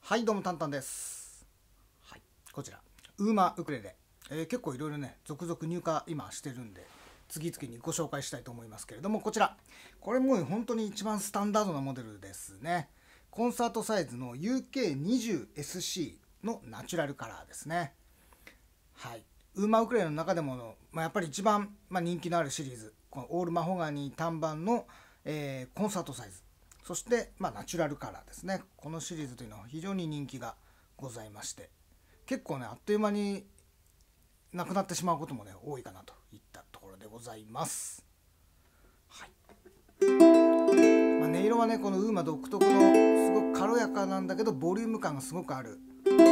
はい、どうもタンタンです。はい、こちらウーマウクレレ、結構いろいろね続々入荷今してるんで次々にご紹介したいと思いますけれども、こちらこれもう本当に一番スタンダードなモデルですね。コンサートサイズの UK20SC のナチュラルカラーですね。はい、ウーマウクレレの中でもやっぱり一番、人気のあるシリーズ、このオールマホガニー単板の、コンサートサイズ、そして、ナチュラルカラーですね。このシリーズというのは非常に人気がございまして、結構ねあっという間になくなってしまうこともね多いかなといったところでございます。はい、音色はねこのウーマ独特のすごく軽やかなんだけどボリューム感がすごくある。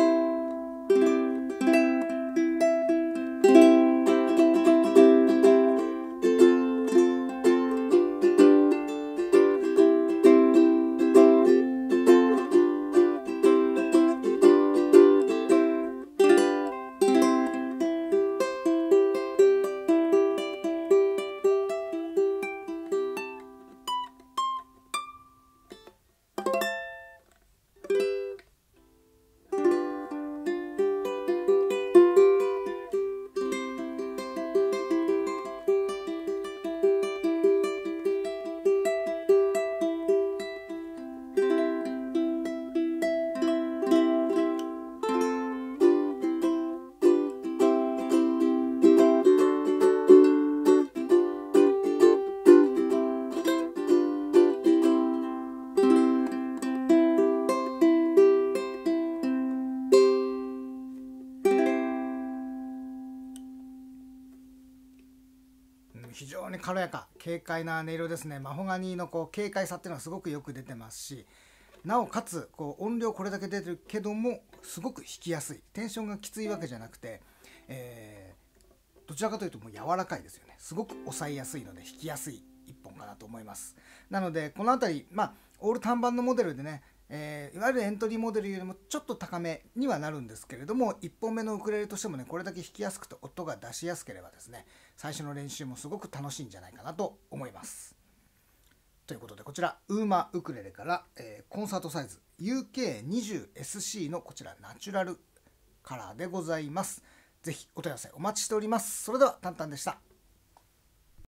非常に軽やか軽快な音色ですね。マホガニーの軽快さっていうのはすごくよく出てますし、なおかつ音量これだけ出てるけどもすごく弾きやすい、テンションがきついわけじゃなくて、どちらかというともう柔らかいですよね。すごく抑えやすいので弾きやすい一本かなと思います。なのでこの辺り、オール単板のモデルでね、いわゆるエントリーモデルよりもちょっと高めにはなるんですけれども、1本目のウクレレとしてもねこれだけ弾きやすくて音が出しやすければですね、最初の練習もすごく楽しいんじゃないかなと思います。ということでこちらウーマウクレレから、コンサートサイズ UK20SC のこちらナチュラルカラーでございます。ぜひお問い合わせお待ちしております。それではタンタンでした。